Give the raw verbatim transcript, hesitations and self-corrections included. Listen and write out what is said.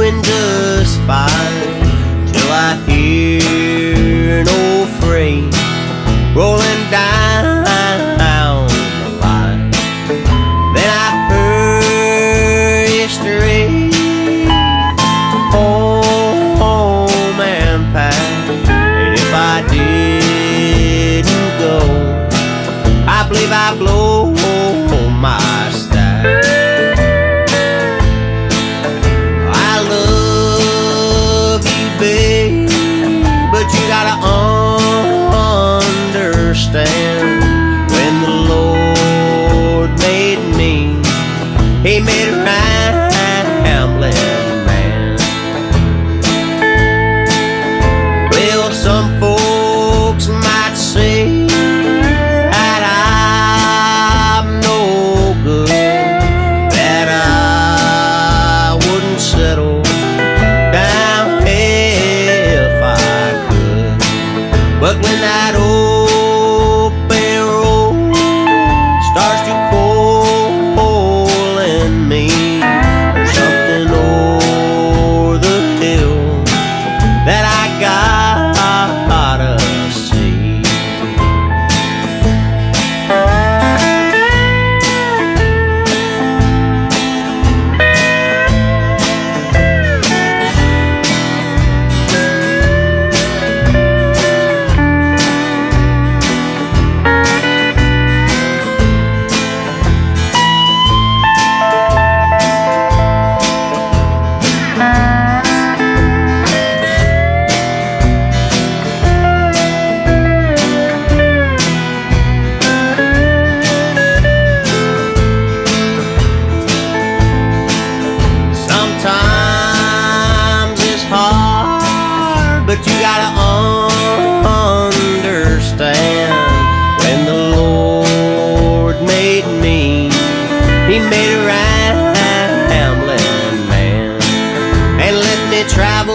doing just fine, till I hear an old freight rolling down the line. Then I hurry straight home and pack, and if I didn't go, I believe I blow my stack. I love you, babe, but you gotta understand, when the Lord made me, He made a rambling man. Well, some folks might say that I'm no good, that I wouldn't settle down if I could. But when that open road starts to pull in me, there's something over the hill that I gotta see. Sometimes it's hard, but you gotta understand, when the Lord made me, He made a rambling man, and let me travel